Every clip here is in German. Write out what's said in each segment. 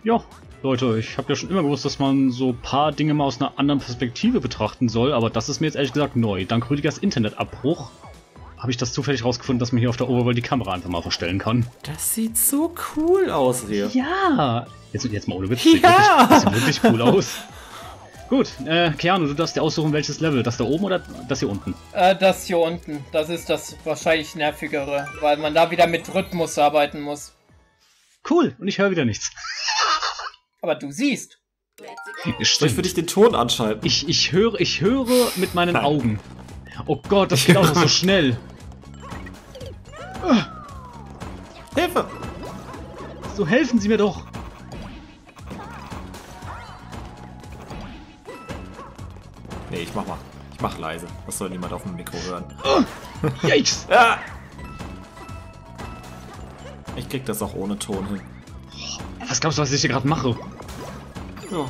Ja, Leute, ich habe ja schon immer gewusst, dass man so ein paar Dinge mal aus einer anderen Perspektive betrachten soll, aber das ist mir jetzt ehrlich gesagt neu. Dank Rüdigers Internetabbruch habe ich das zufällig rausgefunden, dass man hier auf der Overworld die Kamera einfach mal verstellen kann. Das sieht so cool aus hier. Ja! Jetzt mal ohne Witz. Ja! Das sieht wirklich cool aus. Gut, Keanu, du darfst dir aussuchen, welches Level. Das da oben oder das hier unten? Das hier unten. Das ist das wahrscheinlich nervigere, weil man da wieder mit Rhythmus arbeiten muss. Cool, und ich höre wieder nichts. Aber du siehst. Soll ich für dich den Ton anschalten? Ich höre mit meinen Augen. Oh Gott, das geht auch noch so schnell. Hilfe! So helfen Sie mir doch. Nee, ich mach mal. Ich mach leise. Das soll niemand auf dem Mikro hören. Yikes. Ah! Ich krieg das auch ohne Ton hin. Was glaubst du, was ich hier gerade mache? Ja.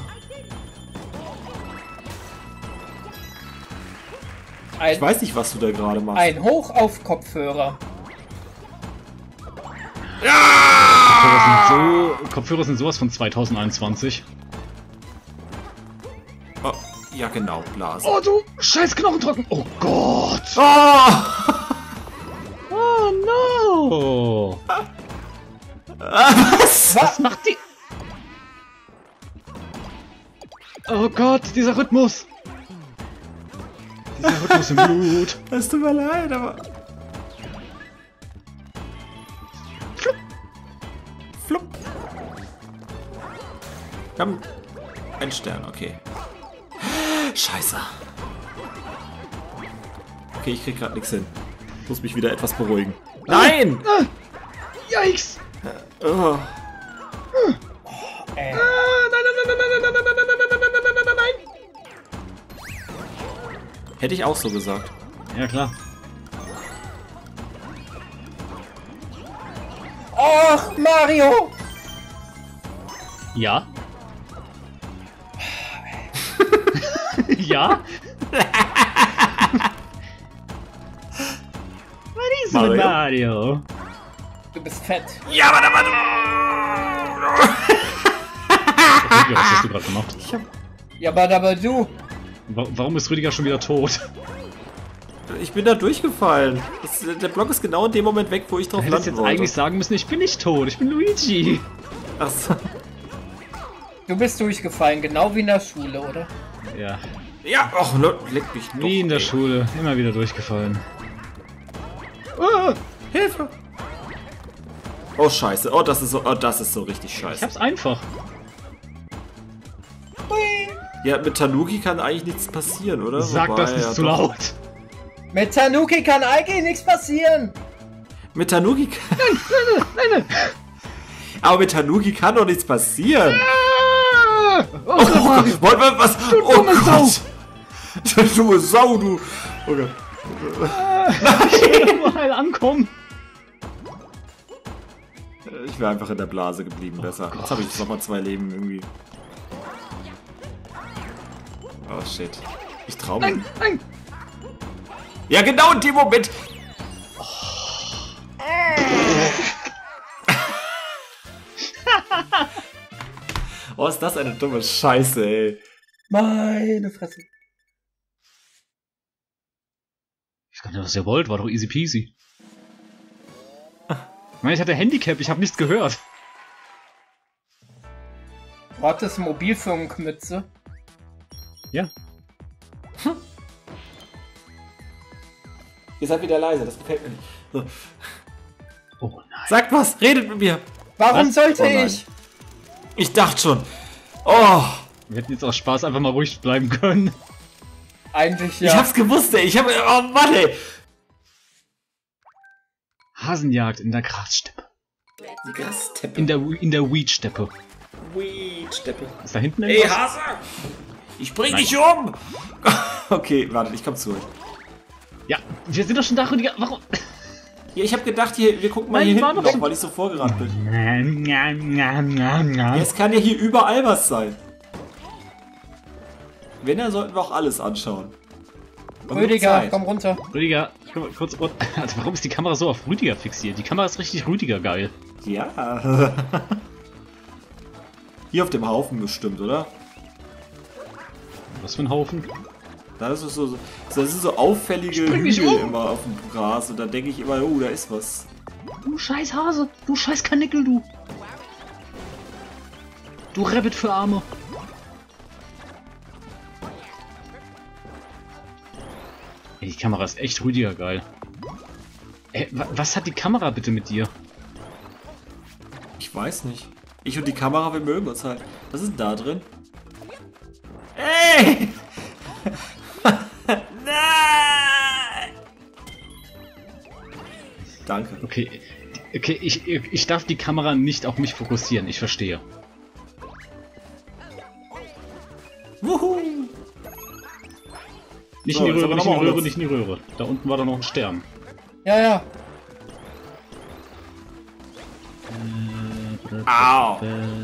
Ich weiß nicht, was du da gerade machst. Ein Hoch auf Kopfhörer. Kopfhörer sind sowas von 2021. Oh, ja genau, Blase. Oh, du scheiß Knochentrocken. Oh Gott. Oh! Oh no. Was macht die? Oh Gott, dieser Rhythmus. Dieser Rhythmus im Blut. Es tut mir leid, aber... Flupp. Flupp. Komm. Ein Stern, okay. Scheiße. Okay, ich krieg gerade nichts hin. Ich muss mich wieder etwas beruhigen. Nein! Yikes. Oh. Ey. Nein. Hätte ich auch so gesagt. Ja, klar. Och, Mario! Ja? Ja? Was ist mit Mario? Du bist fett. Ja, aber Rüdiger, was hast du gerade gemacht? Ja, aber du. Warum ist Rüdiger schon wieder tot? Ich bin da durchgefallen. Der Block ist genau in dem Moment weg, wo ich drauf Du hättest landen jetzt wollte. eigentlich sagen müssen, ich bin nicht tot, ich bin Luigi. Achso. Du bist durchgefallen, genau wie in der Schule, oder? Ja, Ja, ach, leck mich doch. wie in der ey. Schule, immer wieder durchgefallen. Hilfe! Oh, scheiße. Oh, das ist so richtig Ich scheiße. hab's einfach. Ja, mit Tanuki kann eigentlich nichts passieren, oder? Sag Wobei, das nicht ja, zu doch. laut. Mit Tanuki kann eigentlich nichts passieren. Mit Tanuki kann... Nein. Aber mit Tanuki kann doch nichts passieren. Oh, Was? Oh dumme Sau. Gott. Du dumme Sau, du. Oh Gott. ich will nur heil ankommen. Ich wäre einfach in der Blase geblieben, besser. Jetzt habe ich nochmal 2 Leben irgendwie. Oh shit. Ich trau mich. Nein. Ja, genau in dem Moment. Oh, ist das eine dumme Scheiße, ey. Meine Fresse. Ich weiß gar nicht, was ihr wollt, war doch easy peasy. Ich meine, ich hatte Handicap, ich habe nichts gehört. Du hattest Mobilfunkmütze. Ja. Ihr seid wieder leise, das gefällt mir nicht. So. Oh nein. Sagt was, redet mit mir. Warum Was? sollte Oh nein. ich? Ich dachte schon. Oh, Wir hätten jetzt aus Spaß einfach mal ruhig bleiben können. Eigentlich ich ja. hab's gewusst, ey. Oh Mann, ey. Hasenjagd in der Grassteppe. Gasteppe. In der Weedsteppe. Weedsteppe. Ist da hinten Ey, irgendwas? Hase! Ich bring Nein. dich um! Okay, warte, ich komm zurück. Ja, wir sind doch schon da, Rüdiger. Warum? Ja, ich hab gedacht, wir gucken mal Nein, hier die waren hinten doch noch, schon- weil ich so vorgerannt bin. Ja, es kann ja hier überall was sein. Wenn, dann sollten wir auch alles anschauen. Und mit Rüdiger, Zeit. komm runter. Rüdiger, ich komm mal kurz. Also, warum ist die Kamera so auf Rüdiger fixiert? Die Kamera ist richtig Rüdiger geil. Ja. Hier auf dem Haufen bestimmt, oder? Was für ein Haufen? Das sind so auffällige Hügel immer auf dem Gras und da denke ich immer, oh, da ist was. Du scheiß Hase, du scheiß Kanickel, du. Du Rabbit für Arme. Ey, die Kamera ist echt Rüdiger geil. Ey, was hat die Kamera bitte mit dir? Ich weiß nicht. Ich und die Kamera, wir mögen uns halt. Was ist denn da drin? Ey! Nein! Danke. Okay, ich darf die Kamera nicht auf mich fokussieren, ich verstehe. Wuhu! Nicht So, in die jetzt Röhre, haben wir nicht in die noch mal Röhre, was. nicht in die Röhre. Da unten war doch noch ein Stern. Ja, ja. Au!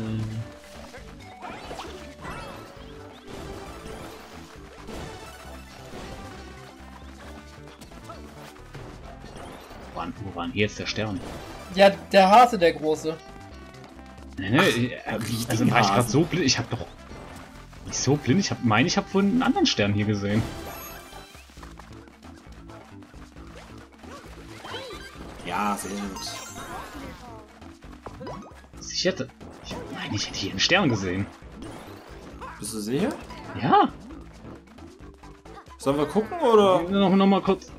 Wo war denn hier jetzt der Stern? Ja, der Hase, der Große. Nee, also war ich gerade so blind? Ich hab doch... Nicht so blind? Ich hab vorhin einen anderen Stern hier gesehen. Ja, sehr gut. Ich hätte hier einen Stern gesehen. Bist du sicher? Ja. Sollen wir gucken, oder? Noch mal kurz.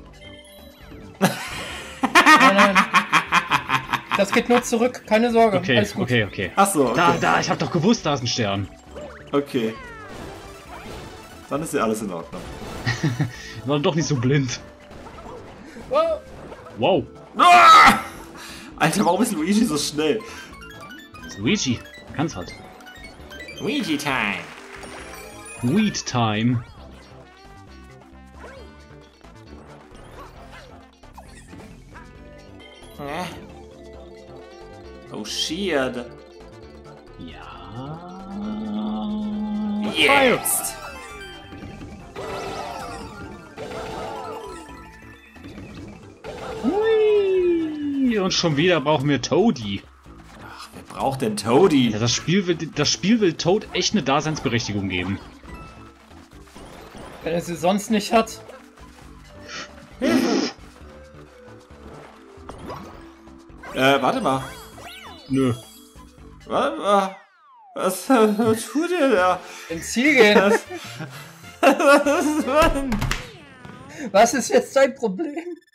Nein, nein. Das geht nur zurück, keine Sorge. Okay, Alles gut. okay. Achso, okay. Da, ich hab doch gewusst, da ist ein Stern. Okay. Dann ist ja alles in Ordnung. War doch nicht so blind. Oh, Wow. Ah! Alter, warum ist Luigi so schnell? Luigi, kann's halt. Luigi Time. Weed Time. Oh shit. Ja. Jetzt! Hui. Und schon wieder brauchen wir Toadie. Ach, wer braucht denn Toadie? Ja, das Spiel will Toad echt eine Daseinsberechtigung geben. wenn er sie sonst nicht hat. Warte mal. Nö. Warte mal. Was tut ihr da? Ins Ziel gehen. Was ist jetzt dein Problem?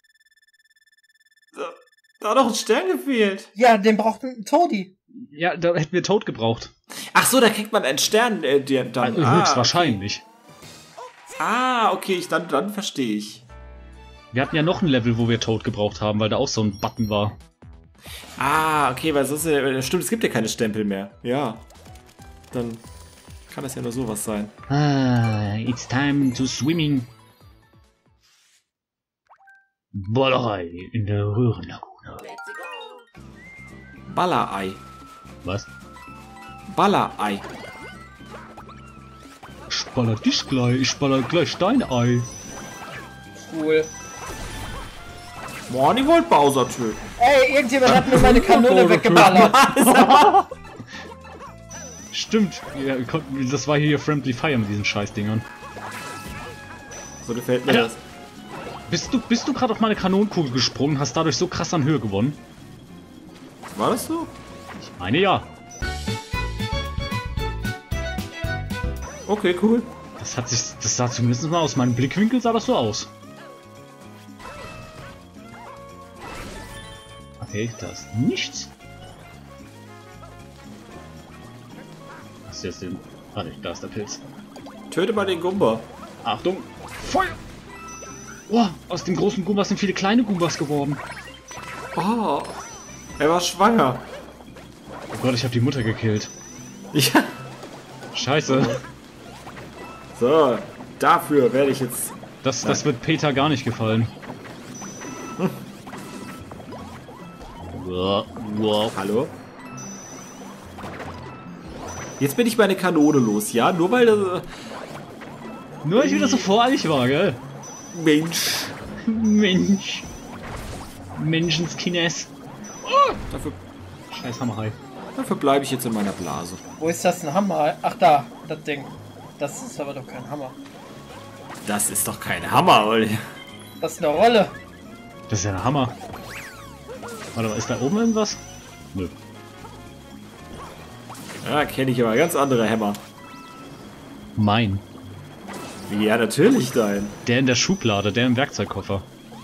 Da hat doch ein Stern gefehlt. Ja, den braucht ein Toadie. Ja, da hätten wir Toad gebraucht. Ach so, da kriegt man einen Stern dann. Also höchstwahrscheinlich. Okay, dann verstehe ich. Wir hatten ja noch ein Level, wo wir Toad gebraucht haben, weil da auch so ein Button war. Okay, weil sonst stimmt, es gibt ja keine Stempel mehr. Ja. Dann kann das ja nur sowas sein. It's time to swimming. Ballerei in der Röhrenlagune. Ballerei. Was? Ballerei. Ich baller dich gleich, ich baller gleich Steinei. Cool. Moin, ich wollte Bowser töten. Ey, irgendjemand hat mir meine Kanone weggeballert. Stimmt, ja, das war hier Friendly Fire mit diesen Scheißdingern. So gefällt mir Alter. das. Bist du gerade auf meine Kanonenkugel gesprungen, hast dadurch so krass an Höhe gewonnen? War das so? Ich meine ja. Okay, cool. Das sah zumindest mal aus meinem Blickwinkel sah das so aus. Okay, da ist nichts. Was ist jetzt denn? Warte, da ist der Pilz. Töte mal den Gumba. Achtung! Feuer! Oh, aus dem großen Gumba sind viele kleine Gumbas geworden. Oh, er war schwanger. Oh Gott, ich habe die Mutter gekillt. Ja. Scheiße. So, dafür werde ich jetzt... Das wird Peter gar nicht gefallen. Wow. Hallo? Jetzt bin ich meine Kanone los, ja? Nur weil das... Nur weil ich wieder so voreilig war, gell? Mensch. Menschenskines. Dafür... Scheiß Hammerhai. Dafür bleibe ich jetzt in meiner Blase. Wo ist das, ein Hammer? Ach da, das Ding. Das ist aber doch kein Hammer. Das ist doch kein Hammer, Olli. Das ist eine Rolle. Das ist ja ein Hammer. Warte mal, ist da oben irgendwas? Nö. Ja, kenne ich aber ganz andere Hämmer. Mein. Ja, natürlich dein. Der in der Schublade, der im Werkzeugkoffer.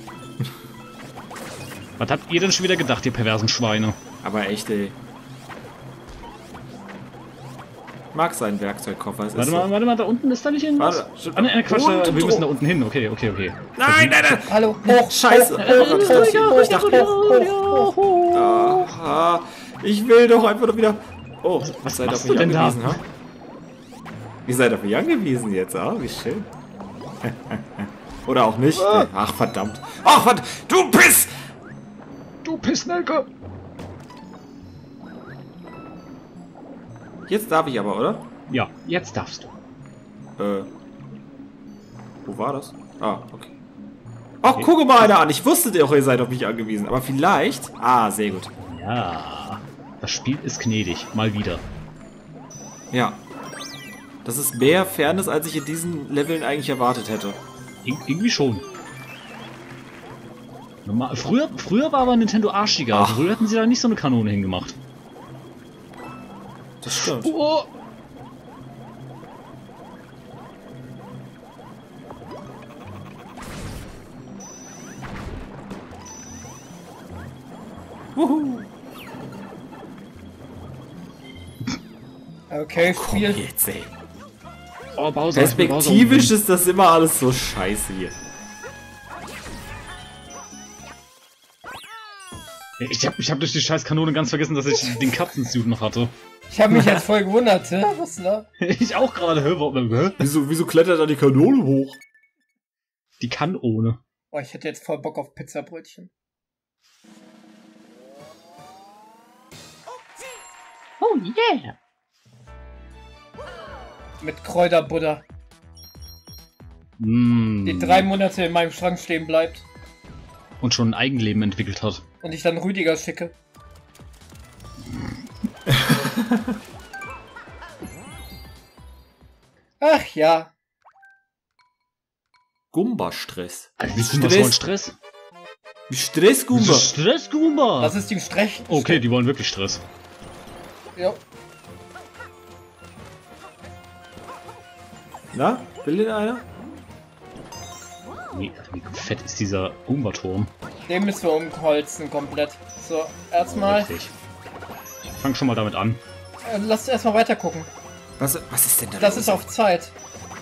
Was habt ihr denn schon wieder gedacht, ihr perversen Schweine? Aber echt, ey. Mag seinen Werkzeugkoffer. Es ist so. Warte mal, da unten ist da nicht irgendwas? Warte, Ah, ne, Quatsch, unten wir müssen da drum. unten hin. Okay. Nein! Hallo, hoch, Scheiße. hoch, Ich dachte, aha, ich will doch einfach nur wieder... Oh, Was seid machst auf mich du denn da? angewiesen, ha? Ihr seid auf mich angewiesen jetzt, ah, wie schön. Oder auch nicht. Ach, verdammt. Ach, verdammt. Du Piss! Du Pissnelke! Jetzt darf ich aber, oder? Ja, jetzt darfst du. Wo war das? Ah, okay. Ach, gucke mal einer an. Ich wusste doch, ihr seid auf mich angewiesen. Aber vielleicht... Ah, sehr gut. Ja, das Spiel ist gnädig. Mal wieder. Ja. Das ist mehr Fairness, als ich in diesen Leveln eigentlich erwartet hätte. Irgendwie schon. Früher war aber Nintendo arschiger. Ach. Früher hätten sie da nicht so eine Kanone hingemacht. Das stimmt. Oh. Wuhu. Okay, Komm Spiel. jetzt, ey. Oh, Bowser. Perspektivisch ist das immer alles so scheiße hier. Ich hab durch die scheiß Kanone ganz vergessen, dass ich den Katzensuit noch hatte. Ich habe mich jetzt voll gewundert, hä? Was denn da? Ich auch gerade. Hä? Wieso klettert da die Kanone hoch? Die kann ohne. Oh, ich hätte jetzt voll Bock auf Pizzabrötchen. Oh yeah. Mit Kräuterbutter. Mm. Die 3 Monate in meinem Schrank stehen bleibt. Und schon ein Eigenleben entwickelt hat. Und ich dann Rüdiger schicke. Ach ja. Gumba-Stress. Also, wie Gumbas wollen Stress? Stress, Gumba. Stress, Gumba! Das ist die Strech. Okay, die wollen wirklich Stress. Ja. Na, will den einer? Wie fett ist dieser Goomba-Turm? Den müssen wir umholzen komplett. So, erstmal. Richtig. Ich fang schon mal damit an. Lass erstmal weiter gucken. Was ist denn da Das los? ist auf Zeit.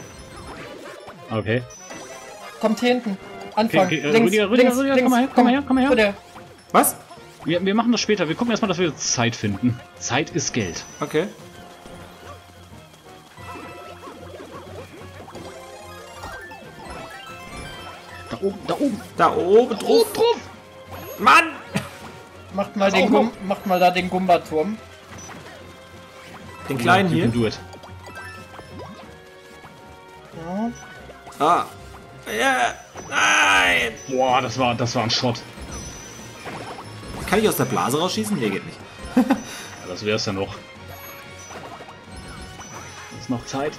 Okay. Kommt hier hinten. Anfangen. Okay, Links, Rüdiger, links, komm links. mal her, komm mal her. Rüdiger. Was? Wir machen das später. Wir gucken erstmal, dass wir Zeit finden. Zeit ist Geld. Okay. Da oben, da oben. Da oben Drauf. Mann! Macht mal, auch macht mal da den Gumba-Turm. Den kleinen You hier? can do it. Ja. Ah. Ja. Nein! Boah, das war ein Shot. Kann ich aus der Blase rausschießen? Nee, geht nicht. Ja, das wär's ja noch. Ist noch Zeit.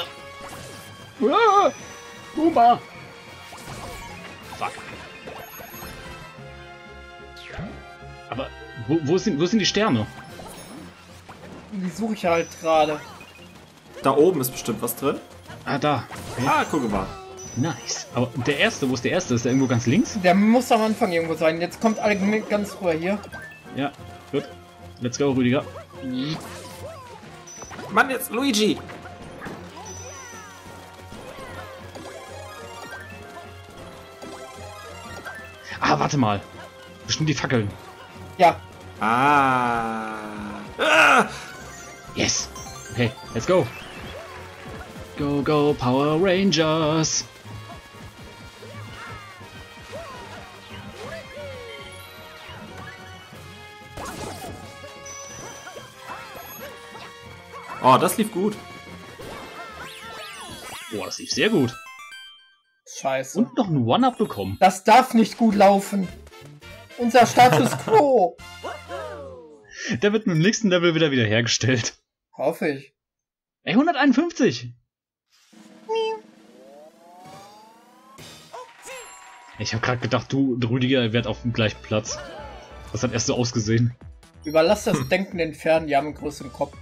Goomba! Fuck. Aber wo sind die Sterne? Die suche ich halt gerade. Da oben ist bestimmt was drin. Ah, da. Okay. Ah, guck mal. Nice. Aber der erste, wo ist der erste? Ist der irgendwo ganz links? Der muss am Anfang irgendwo sein. Jetzt kommt alle ganz rüber hier. Ja, gut. Let's go, Rüdiger. Mann, jetzt Luigi! Ah, warte mal. Bestimmt die Fackeln. Ja. Ah. Ah. Yes. Okay, let's go. Go, go, Power Rangers. Oh, das lief gut. Boah, das lief sehr gut. Scheiße. Und noch ein One-Up bekommen. Das darf nicht gut laufen. Unser Status Quo. Der wird mit dem nächsten Level wieder wiederhergestellt. Hoffe ich. Ey, 151! Ich habe gerade gedacht, du, Rüdiger, wärt auf dem gleichen Platz. Das hat erst so ausgesehen. Überlass das Denken den Pferden, die haben einen größeren Kopf.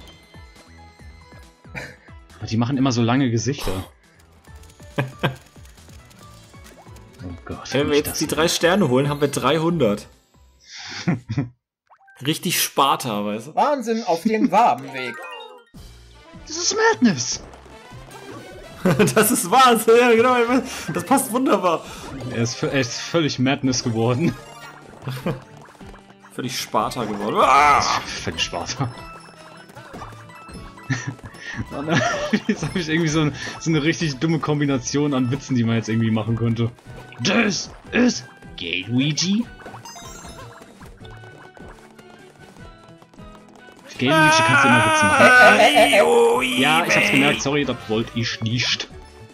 Aber die machen immer so lange Gesichter. Oh Gott. Wenn wir jetzt die 3 Sterne holen, haben wir 300. Richtig Sparta, weißt du? Wahnsinn auf dem Wabenweg. Das ist Madness! Das ist Wahnsinn, ja genau. Das passt wunderbar. Er ist völlig Madness geworden. Völlig Sparta geworden. Ah! Völlig Sparta. Jetzt habe ich irgendwie so eine richtig dumme Kombination an Witzen, die man jetzt irgendwie machen könnte. Das ist Luigi. Luigi kannst du immer Witze machen. Ja, ich hab's gemerkt, sorry, das wollte ich nicht.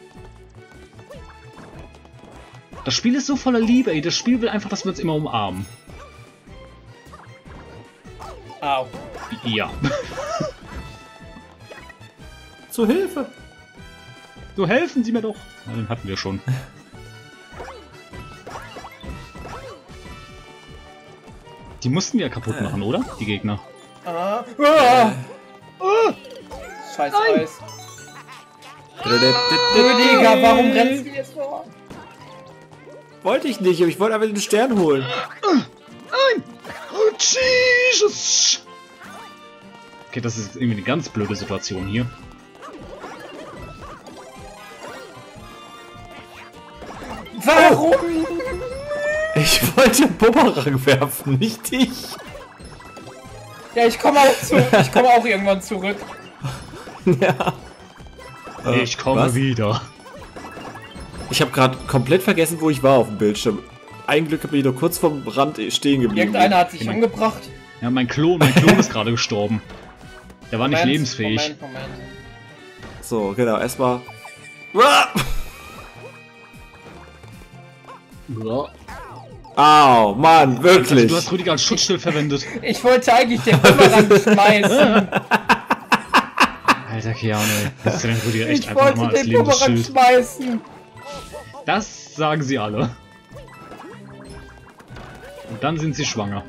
Das Spiel ist so voller Liebe, ey. Das Spiel will einfach, dass wir uns immer umarmen. Au. Ja. Zur Hilfe! So helfen Sie mir doch! Na, den hatten wir schon. Die mussten wir ja kaputt machen, oder? Die Gegner. Scheiß Eis. Rüdiger, warum rennst du jetzt vor? Wollte ich nicht, aber ich wollte einfach den Stern holen. Nein! Oh, Jesus! Okay, das ist irgendwie eine ganz blöde Situation hier. Warum? Ich wollte Bumerang werfen, nicht dich. Ja, ich komme auch irgendwann zurück. Ja. Ich komme wieder. Ich habe gerade komplett vergessen, wo ich war auf dem Bildschirm. Ein Glück bin ich noch kurz vom Rand stehen geblieben. Irgendeiner hat sich umgebracht. Ja, mein Klon ist gerade gestorben. Der war nicht lebensfähig. Moment. So, genau, erstmal. Ja. Au, Mann, wirklich. Also, du hast Rüdiger als Schutzschild verwendet. Ich wollte eigentlich den Bumerang schmeißen. Alter Keanu, das ist denn Rüdiger echt Ich einfach wollte mal als den Bumerang Lebensschild. schmeißen. Das sagen sie alle. Und dann sind sie schwanger.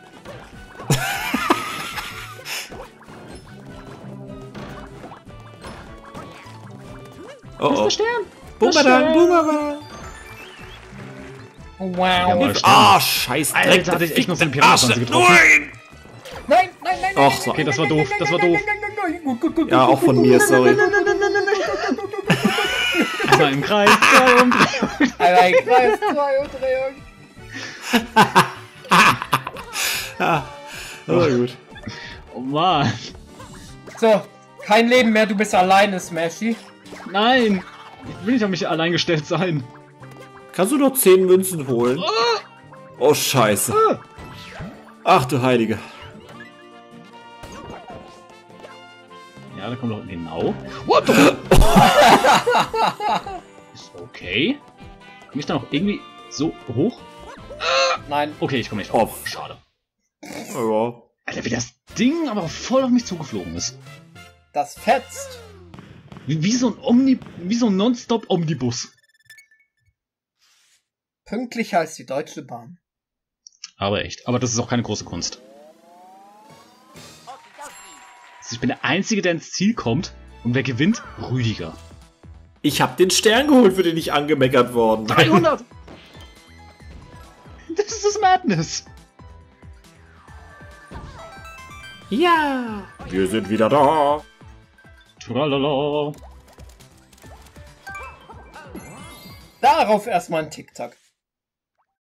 Oh, oh. Stern! Bumerang, Bumerang. Wow. Jawohl, Stern. Ah, scheiß Dreck. Alter, hatte ich echt noch so einen Piranha-Schwanz getroffen. Nein! Nein. Och, so. Okay, das war doof, das war doof. Gut. Ja, auch von mir, sorry. Einmal im Kreis, 2 Umdrehung. Einmal im Kreis, 2 Umdrehung. Oh, gut. Oh Mann. So, kein Leben mehr, du bist alleine, Smashy. Nein! Ich will nicht auf mich allein gestellt sein. Kannst du noch 10 Münzen holen? Oh, scheiße. Ach du Heilige. Ja, da kommt doch genau. What the Ist okay. Komme ich da noch irgendwie so hoch? Nein. Okay, ich komme nicht Oh. hoch. Schade. Ja. Alter, wie das Ding aber voll auf mich zugeflogen ist. Das fetzt. Wie so ein Non-Stop-Omnibus. Pünktlicher als die Deutsche Bahn. Aber echt. Aber das ist auch keine große Kunst. Also ich bin der Einzige, der ins Ziel kommt. Und wer gewinnt? Rüdiger. Ich habe den Stern geholt, für den ich angemeckert worden. 300! Das ist Madness. Ja. Wir sind wieder da. Tralala. Darauf erstmal ein Tic-Tac.